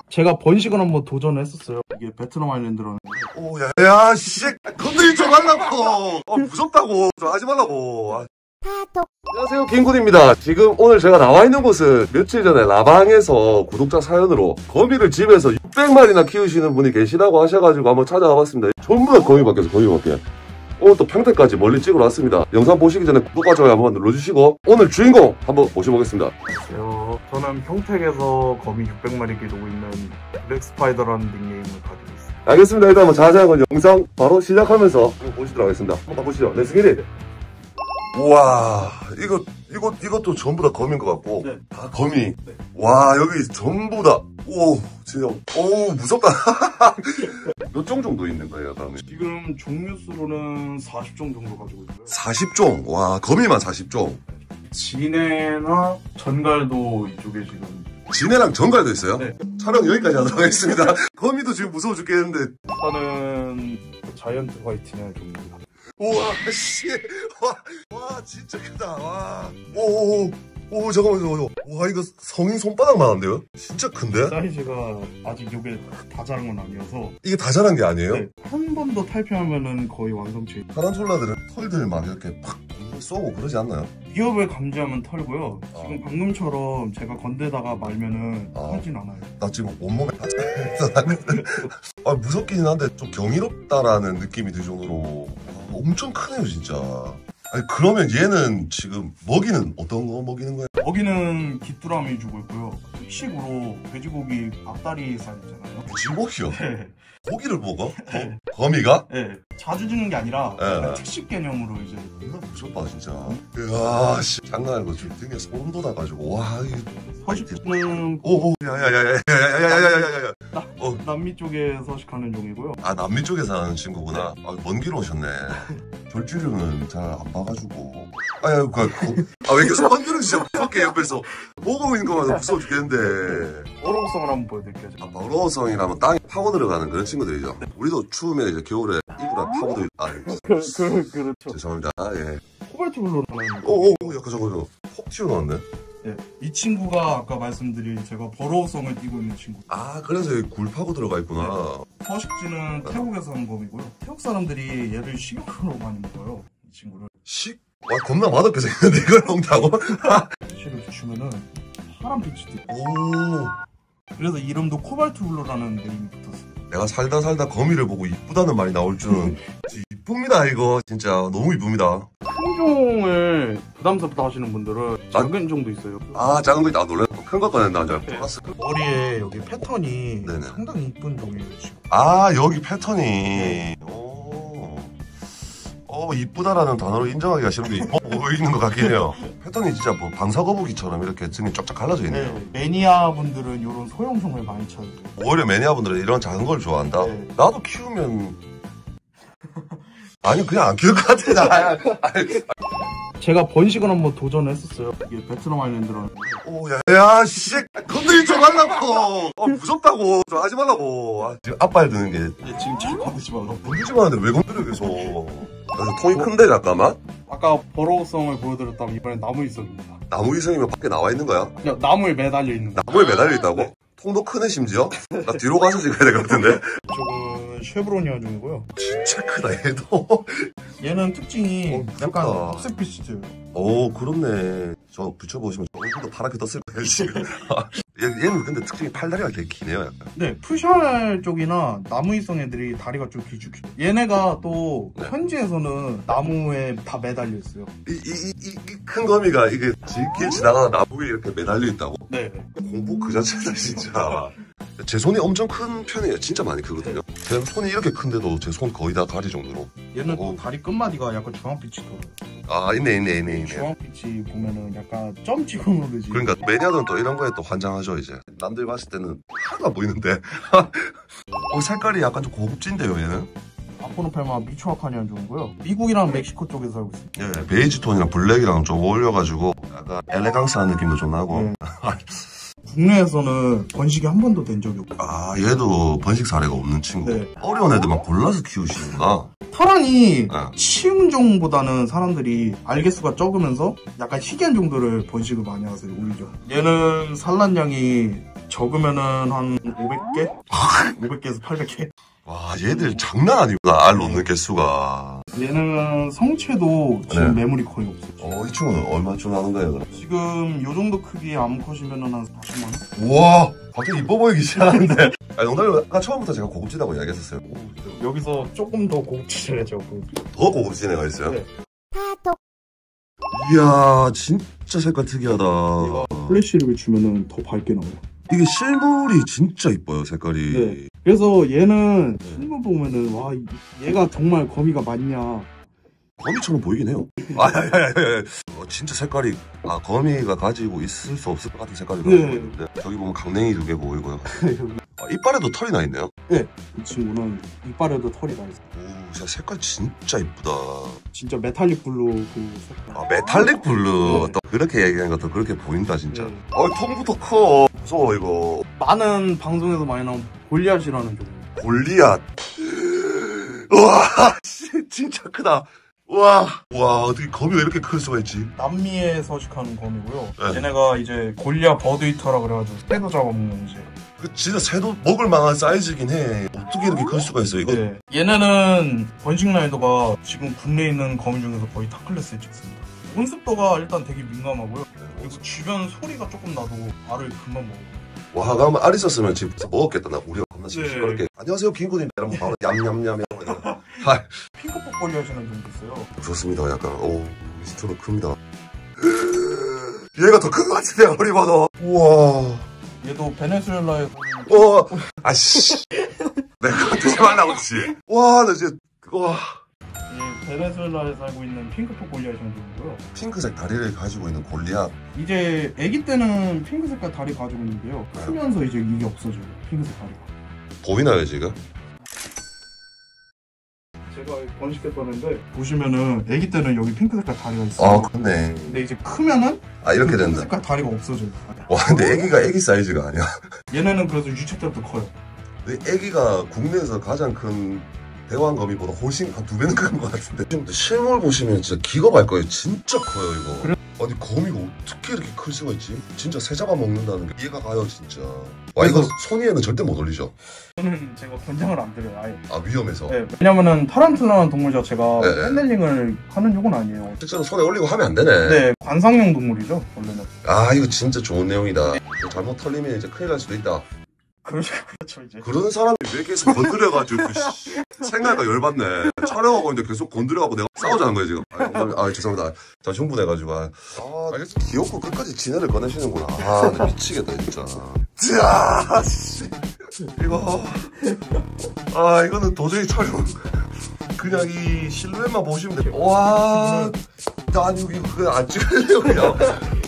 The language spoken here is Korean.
제가 번식을 한번 도전을 했었어요. 이게 베트남 아일랜드라는. 오, 야, 씨, 건드리지 말라고. 무섭다고. 좀 하지 말라고. 안녕하세요, 김군입니다. 지금 오늘 제가 나와 있는 곳은 며칠 전에 라방에서 구독자 사연으로 거미를 집에서 600마리나 키우시는 분이 계시다고 하셔가지고 한번 찾아와 봤습니다. 전부 다 거미밖에서 거미밖에. 오늘 또 평택까지 멀리 찍으러 왔습니다. 영상 보시기 전에 구독과 좋아요 한번 눌러주시고 오늘 주인공 한번 모셔보겠습니다. 안녕하세요. 저는 평택에서 거미 600마리 기르고 있는 블랙스파이더라는 닉네임을 가지고 있습니다. 알겠습니다. 일단 한번 자세한 건 영상 바로 시작하면서 한번 보시도록 하겠습니다. 한번 보시죠. 렛츠 기릿! 우와, 이것도 전부 다 거미인 것 같고. 네. 다 거미. 네. 와, 여기 전부 다. 오, 진짜. 오, 무섭다. 몇 종 정도 있는 거예요, 다음에? 지금 종류 수로는 40종 정도 가지고 있고요. 40종? 와, 거미만 40종. 진해나 전갈도 이쪽에 지금. 진해랑 전갈도 있어요? 네. 촬영 여기까지 하도록 하겠습니다. 거미도 지금 무서워 죽겠는데. 저는 자이언트 화이트냐 종류입니다. 우와, 씨. 와, 진짜 크다. 와. 오, 잠깐만요. 와, 이거 성인 손바닥만 한데요? 진짜 큰데? 사이즈가 아직 이게 다 자란 건 아니어서. 이게 다 자란 게 아니에요? 네. 한 번 더 탈피하면은 거의 완성체. 타란툴라들은 털들 막 이렇게 팍 쏘고 그러지 않나요? 위협을 감지하면 털고요. 지금 방금처럼 제가 건대다가 말면은 털진 않아요. 나 지금 온몸에 무섭긴 한데 좀 경이롭다라는 느낌이 들 정도로 엄청 크네요, 진짜. 아니, 그러면 얘는 지금 먹이는 어떤 거 먹이는 거예요? 먹이는 귀뚜라미 주고 있고요. 특식으로 돼지고기 앞다리 살 있잖아요. 돼지고기요? 네. 고기를 먹어? 거미가? 네. 자주 주는 게 아니라 네. 특식 개념으로 이제. 이거 무섭다, 진짜. 이야, 씨. 장난 아니고 지금 등에 소름 돋아가지고. 와, 이게. 서식지는 야야야야야야야야야야야야야. 남미 쪽에 서식하는 종이고요. 아, 남미 쪽에 사는 친구구나. 아, 먼 길 오셨네. 절주류는 잘 안 봐가지고. 왜 이렇게 손들은 진짜 무섭게 옆에서 보고 있는 것만 무서워 죽겠는데. 어로우성을 한번 보여드릴게요. 어로우성이라면 땅에 파고 들어가는 그런 친구들이죠. 우리도 추우면 이제 겨울에 이불에 파고 들어. 그렇죠. 죄송합니다. 예. 코발트 블루라는. 약간 저거 폭 튀어나왔네. 네, 이 친구가 아까 말씀드린 제가 버로우성을 띠고 있는 친구. 아, 그래서 여기 굴 파고 들어가 있구나. 네. 서식지는 태국에서 한 범이고요. 태국 사람들이 얘를 식용으로 많이 먹어요. 이 친구를. 와, 겁나 맛없게 생겼는데 이걸 먹는다고? 실을 주면은 파란 빛이 띄고. 오. 그래서 이름도 코발트 블루라는 네임이 붙었어요. 내가 살다 거미를 보고 이쁘다는 말이 나올 줄은. 이쁩니다, 이거. 진짜 너무 이쁩니다. 큰 종을 부담스럽다 하시는 분들은 작은 종도 있어요. 아, 작은 거 있다. 놀래. 큰 거 꺼낸다. 줄 알았어. 머리에 여기 패턴이 네네. 상당히 이쁜 종이에요, 지금. 아, 여기 패턴이. 이쁘다라는 단어로 인정하기가 싫은데 이뻐 보이는 것 같긴 해요. 패턴이 진짜 뭐 방사거북이처럼 이렇게 등이 쫙쫙 갈라져 있네요. 네, 매니아 분들은 이런 소형종을 많이 찾아요. 오히려 매니아분들은 이런 작은 걸 좋아한다? 네. 나도 키우면 아니 그냥 안 키울 것 같아. 제가 번식을 한번 도전을 했었어요. 이게 베트남 아일랜드라는. 오, 야, 씨, 건드리지 말라고. 무섭다고. 좀 하지 말라고. 지금 앞발 드는 게. 지금 잘 건드지 말라고. 건드지 마는데 왜 건드려 계속. 통이 큰데 잠깐만. 아까 버로우성을 보여드렸다면 이번엔 나무이성입니다. 나무이성이면 밖에 나와 있는 거야? 그냥 나무에 매달려 있는 거. 나무에 매달려 있다고? 네. 통도 크네 심지어? 나 뒤로 가서 찍어야 될 것 같은데? 이쪽은 쉐브로니아 종이고요. 진짜 크다 얘도. 얘는 특징이 약간 무섭다. 흑색빛이죠. 오, 그렇네. 저 비춰보시면 얼굴도 파랗게 떴을 거예요 지금. 얘는 근데 특징이 팔다리가 되게 기네요 약간. 네, 푸샬 쪽이나 나무이성 애들이 다리가 좀 길쭉해요. 얘네가 또 네. 현지에서는 나무에 다 매달려 있어요. 이 큰 거미가 이게 길 지나가다 나무에 이렇게 매달려 있다고? 네. 공부 그 자체다 진짜. 제 손이 엄청 큰 편이에요. 진짜 많이 크거든요. 제 손이 이렇게 큰데도 제 손 거의 다 가리 정도로. 얘는 또 다리 끝마디가 약간 주황빛이 돌아요. 아, 있네. 주황빛이 보면은 약간 점 찍은 거지. 그러니까 매니아들은 또 이런 거에 또 환장하죠 이제. 남들 봤을 때는 하나도 안 보이는데. 색깔이 약간 좀 고급진데요 얘는. 아포노펠마 미초아카니안 종이고요. 미국이랑 멕시코 쪽에서 살고 있습니다. 예, 베이지 톤이랑 블랙이랑 좀 어울려가지고 약간 엘레강스한 느낌도 좀 나고. 네. 국내에서는 번식이 한 번도 된 적이 없고. 아, 얘도 번식 사례가 없는 친구. 네. 어려운 애들만 골라서 키우시는구나. 타란이 치응종보다는 사람들이 알개수가 적으면서 약간 희귀한 종들을 번식을 많이 하세요, 오히려. 얘는 산란량이 적으면은 한 500개? 500개에서 800개? 와, 얘들 장난 아니구나, 알 놓는 개수가. 얘는 성체도 지금 매물이 거의 없어요. 이 친구는 얼마쯤 하는 거예요, 그럼? 지금 요 정도 크기의 암컷이면은 한 40만원? 우와, 갑자기 이뻐 보이기 시작하는데. 아니, 농담이 아까 처음부터 제가 고급지다고 이야기했었어요. 여기서 조금 더 고급지죠. 더 고급진 애가 있어요? 네. 이야, 진짜 색깔 특이하다. 플래시를 주면은 더 밝게 나와요. 이게 실물이 진짜 이뻐요, 색깔이. 네. 그래서 얘는 실물 보면은 와, 얘가 정말 거미가 많냐. 거미처럼 보이긴 해요. 진짜 색깔이 거미가 가지고 있을 수 없을 것 같은 색깔이 가지고 있는데 저기 보면 강냉이 2개 보이고요. 이빨에도 털이 나 있네요. 네, 이 친구는 이빨에도 털이 나 있어요. 오, 진짜 색깔 진짜 이쁘다. 진짜 메탈릭 블루 그 색깔. 메탈릭 블루. 네. 또 그렇게 얘기하는 것도 그렇게 보인다 진짜. 네. 통부터 커. 무서워 이거. 많은 방송에서 많이 나온 골리앗이라는 종류. 골리앗. 우와, 진짜 크다. 와, 어떻게 거미 왜 이렇게 클 수가 있지? 남미에 서식하는 거미고요. 네. 얘네가 이제 골리앗 버드이터라 그래가지고 새도 잡아먹는 이제. 진짜 새도 먹을 만한 사이즈긴 해. 어떻게 이렇게 클 수가 있어 이거? 네. 얘네는 번식 라이더가 지금 국내에 있는 거미 중에서 거의 탑 클래스에 찍습니다. 온습도가 일단 되게 민감하고요. 그리고 주변 소리가 조금 나도 알을 금방 먹어요. 와, 그러면 알 있었으면 집에서 먹었겠다. 나 우리가 겁나 네. 시끄럽게. 안녕하세요, 김군입니다. 이러면 바로 얌얌얌. 핑크폭 골리앗이라는 종도 있어요. 좋습니다. 약간 미스터로 큽니다. 얘가 더 큰 것 같은데 아무리 봐도. 우와. 얘도 베네수엘라에서. 아씨. 내가 드지 말라고 그러지. 와, 나 진짜 와. 이 베네수엘라에 살고 있는 핑크폭 골리앗이라는 종이고요. 핑크색 다리를 가지고 있는 골리앗. 이제 아기 때는 핑크 색깔 다리 가지고 있는데요. 크면서 이제 이게 없어져요. 핑크색 다리가. 보이나요 지금? 제가 번식했었는데 보시면은 아기 때는 여기 핑크 색깔 다리가 있어요. 그렇네. 근데 이제 크면은 이렇게 핑크 된다. 색깔 다리가 없어져요. 와, 근데 애기가 애기 사이즈가 아니야. 얘네는 그래서 유체 때부터 커요. 근데 애기가 국내에서 가장 큰 대왕거미보다 훨씬 한 2배는 큰 것 같은데. 지금 실물 보시면 진짜 기가 말 거예요. 진짜 커요 이거. 그래? 아니 거미가 어떻게 이렇게 클 수가 있지? 진짜 새 잡아먹는다는 게 이해가 가요 진짜. 와, 이거 손위에는 절대 못 올리죠? 저는 제가 권장을 안 드려요 아예. 위험해서? 네, 왜냐면은 타란툴라는 동물 자체가 네. 핸들링을 하는 욕은 아니에요. 실제로 손에 올리고 하면 안 되네. 네, 관상용 동물이죠 원래는. 이거 진짜 좋은 내용이다. 잘못 털리면 이제 큰일 날 수도 있다. 그렇죠 이제. 그런 사람이 왜 계속 건드려가지고 생각가 열받네. 촬영하고 있는데 계속 건드려갖고 내가 싸우자는 거예요 지금. 죄송합니다. 자, 흥분해가지고. 알겠어. 귀엽고 끝까지 진해를 꺼내시는구나. 나 미치겠다 진짜. 자, 이거는 도저히 촬영. 그냥 이 실루엣만 보시면 돼. 와, 난 여기 그냥 안 찍을래요 그냥.